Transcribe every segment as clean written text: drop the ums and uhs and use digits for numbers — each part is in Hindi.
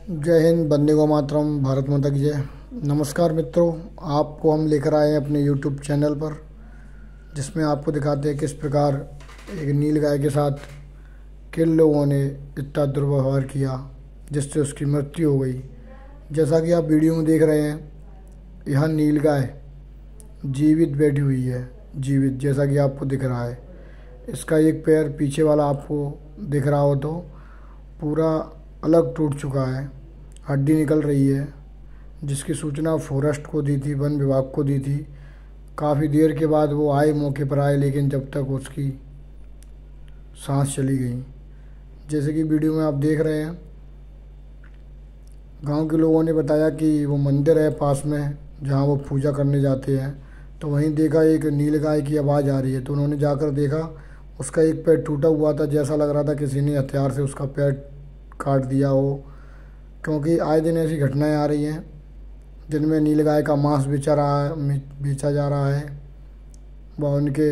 जय हिंद, वंदे मातरम, भारत माता की जय। नमस्कार मित्रों, आपको हम लेकर आए हैं अपने YouTube चैनल पर, जिसमें आपको दिखाते हैं किस प्रकार एक नील गाय के साथ किन लोगों ने इतना दुर्व्यवहार किया जिससे उसकी मृत्यु हो गई। जैसा कि आप वीडियो में देख रहे हैं, यह नील गाय जीवित बैठी हुई है, जीवित, जैसा कि आपको दिख रहा है। इसका एक पैर पीछे वाला आपको दिख रहा हो तो पूरा अलग टूट चुका है, हड्डी निकल रही है, जिसकी सूचना फॉरेस्ट को दी थी, वन विभाग को दी थी। काफ़ी देर के बाद वो आए, मौके पर आए, लेकिन जब तक उसकी सांस चली गई। जैसे कि वीडियो में आप देख रहे हैं, गांव के लोगों ने बताया कि वो मंदिर है पास में जहां वो पूजा करने जाते हैं, तो वहीं देखा एक नील गाय की आवाज़ आ रही है। तो उन्होंने जाकर देखा, उसका एक पैर टूटा हुआ था, जैसा लग रहा था किसी ने हथियार से उसका पैर काट दिया हो, क्योंकि आए दिन ऐसी घटनाएं आ रही हैं जिनमें नील गाय का मांस बेचा जा रहा है। वह उनके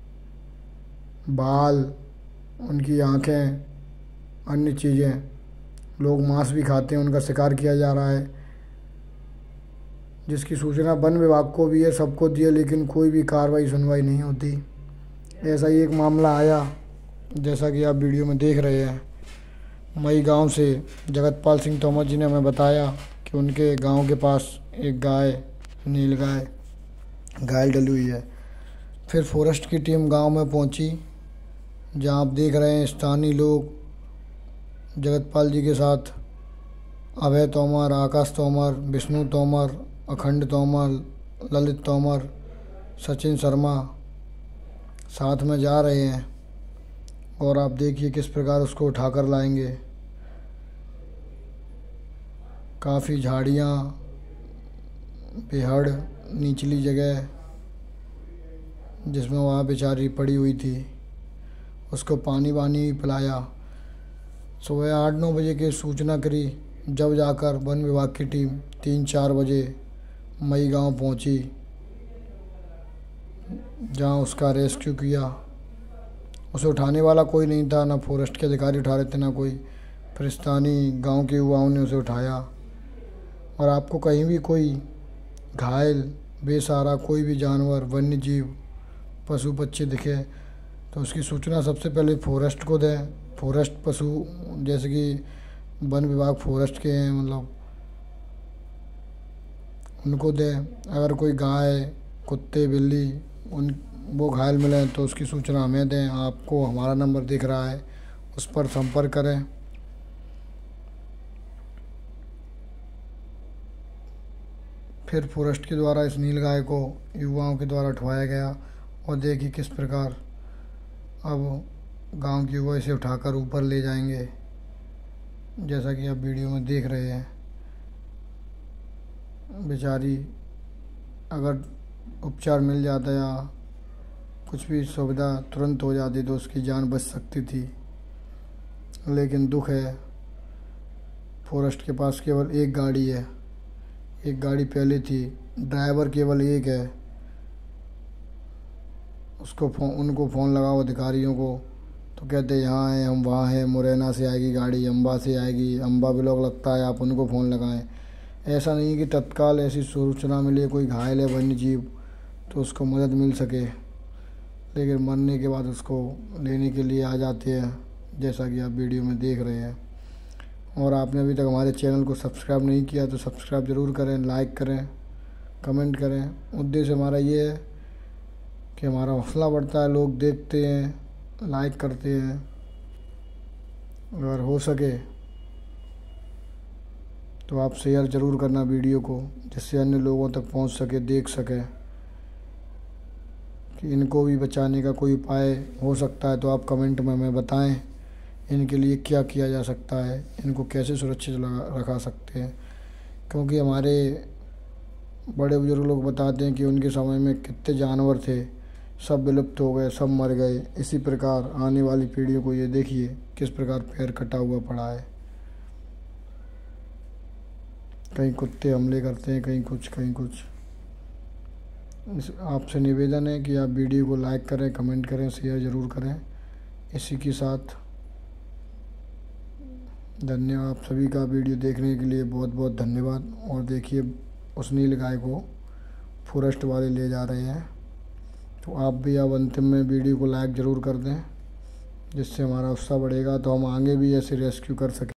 बाल, उनकी आँखें, अन्य चीज़ें, लोग मांस भी खाते हैं, उनका शिकार किया जा रहा है, जिसकी सूचना वन विभाग को भी है, सबको दी है, लेकिन कोई भी कार्रवाई सुनवाई नहीं होती। ऐसा ही एक मामला आया, जैसा कि आप वीडियो में देख रहे हैं। मई गांव से जगतपाल सिंह तोमर जी ने हमें बताया कि उनके गांव के पास एक गाय, नील गाय, घायल डली हुई है। फिर फॉरेस्ट की टीम गांव में पहुंची, जहां आप देख रहे हैं स्थानीय लोग जगतपाल जी के साथ अभय तोमर, आकाश तोमर, विष्णु तोमर, अखंड तोमर, ललित तोमर, सचिन शर्मा साथ में जा रहे हैं। और आप देखिए किस प्रकार उसको उठाकर लाएंगे। काफ़ी झाड़ियाँ, बेहड़, निचली जगह जिसमें वहाँ बेचारी पड़ी हुई थी, उसको पानी वानी पिलाया। सुबह 8-9 बजे की सूचना करी, जब जाकर वन विभाग की टीम 3-4 बजे मई गांव पहुंची, जहां उसका रेस्क्यू किया। उसे उठाने वाला कोई नहीं था, ना फॉरेस्ट के अधिकारी उठा रहे थे, ना कोई। फिर स्थानीय गांव के युवाओं ने उसे उठाया। और आपको कहीं भी कोई घायल, बेसहारा कोई भी जानवर, वन्य जीव, पशु पक्षी दिखे तो उसकी सूचना सबसे पहले फॉरेस्ट को दें। फॉरेस्ट पशु, जैसे कि वन विभाग फॉरेस्ट के हैं, मतलब उनको दें। अगर कोई गाय, कुत्ते, बिल्ली वो घायल मिले तो उसकी सूचना हमें दें। आपको हमारा नंबर दिख रहा है, उस पर संपर्क करें। फिर फॉरेस्ट के द्वारा इस नील गाय को युवाओं के द्वारा उठवाया गया। और देखिए किस प्रकार अब गांव के युवा इसे उठाकर ऊपर ले जाएंगे, जैसा कि आप वीडियो में देख रहे हैं। बेचारी, अगर उपचार मिल जाता या कुछ भी सुविधा तुरंत हो जाती तो उसकी जान बच सकती थी, लेकिन दुख है फॉरेस्ट के पास केवल एक गाड़ी है। एक गाड़ी पहले थी, ड्राइवर केवल एक है। उनको फ़ोन लगाओ अधिकारियों को तो कहते यहाँ हैं, हम वहाँ हैं, मुरैना से आएगी गाड़ी, अम्बा से आएगी, अम्बा ब्लॉक लगता है, आप उनको फ़ोन लगाएं। ऐसा नहीं कि तत्काल ऐसी सूचना मिले कोई घायल है वन्य जीव तो उसको मदद मिल सके, लेकिन मरने के बाद उसको लेने के लिए आ जाते हैं, जैसा कि आप वीडियो में देख रहे हैं। और आपने अभी तक हमारे चैनल को सब्सक्राइब नहीं किया तो सब्सक्राइब ज़रूर करें, लाइक करें, कमेंट करें। उद्देश्य हमारा ये है कि हमारा हौसला बढ़ता है, लोग देखते हैं, लाइक करते हैं। अगर हो सके तो आप शेयर ज़रूर करना वीडियो को, जिससे अन्य लोगों तक पहुंच सके, देख सके कि इनको भी बचाने का कोई उपाय हो सकता है। तो आप कमेंट में हमें बताएं इनके लिए क्या किया जा सकता है, इनको कैसे सुरक्षित रखा सकते हैं। क्योंकि हमारे बड़े बुजुर्ग लोग बताते हैं कि उनके समय में कितने जानवर थे, सब विलुप्त हो गए, सब मर गए। इसी प्रकार आने वाली पीढ़ियों को ये देखिए किस प्रकार पैर कटा हुआ पड़ा है। कहीं कुत्ते हमले करते हैं, कहीं कुछ, कहीं कुछ। आपसे निवेदन है कि आप वीडियो को लाइक करें, कमेंट करें, शेयर ज़रूर करें। इसी के साथ धन्यवाद। आप सभी का वीडियो देखने के लिए बहुत बहुत धन्यवाद। और देखिए उस नील गाय को फॉरेस्ट वाले ले जा रहे हैं। तो आप भी अब अंतिम में वीडियो को लाइक ज़रूर कर दें, जिससे हमारा उत्साह बढ़ेगा, तो हम आगे भी ऐसे रेस्क्यू कर सकें।